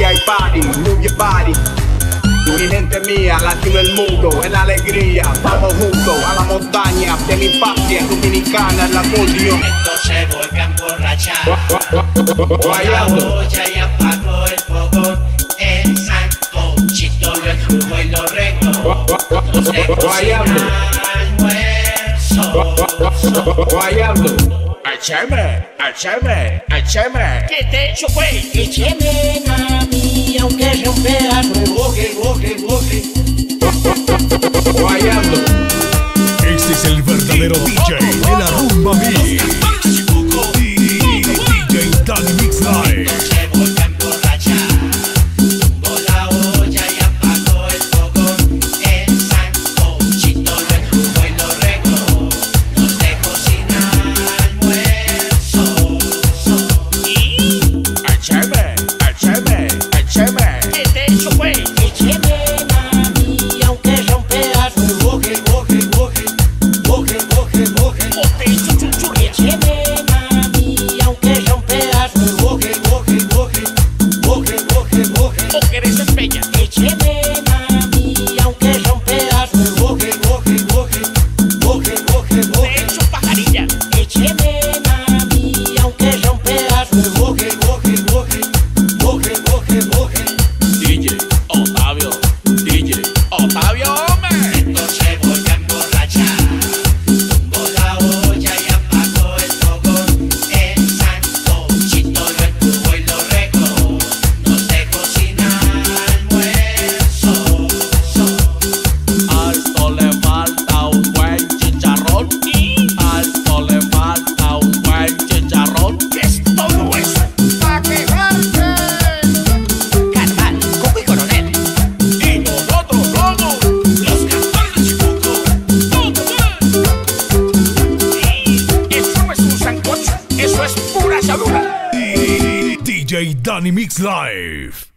aquí hay party, move your body. Mi gente mía, latino el mundo, en la alegría, vamos juntos a la montaña de mi patria dominicana, el acordeón. Entonces voy a emborrachar, Guayando. olla y apago el fogón. El sancochito lo escrujo y lo rego. Nos dejo Guayando. sin almuerzo. Guayando. Acheme. ¿Qué te he hecho, güey? Écheme a mí, aunque sea un pedazo de boje. Guayando. Este es el verdadero DJ de la rumba mix. DJ Danny Mix Live. Entonces voy a emborrachar, tumbo la olla y apago el fogón. El sancochito lo escrujo y lo rego. Nos dejo sin almuerzo. Acheme. ¿Qué te he hecho, güey? Écheme a mí, aunque sea un pedazo de boje. ¿O te he hecho chuchurria? Écheme a mí, aunque sea un pedazo de boje. ¿O querés espeña? Écheme a mí, aunque sea un pedazo de boje. Te he hecho pajarilla. Écheme a mí, aunque sea un pedazo de boje. Otavio, hombre. Entonces voy a emborrachar, tumbo la olla y apago el fogón. El sancochito lo escrujo y lo rego. Nos dejo sin almuerzo. Alto le falta un buen chicharrón. Alto le falta un buen chicharrón. ¿Qué es todo eso? ¡Pa' quejarte! Carnaval, Coco y Coronel. Y nosotros somos Los cantores de Chibuco. Eso no es un sancocho, eso es pura salud. DJ Danny Mix Live.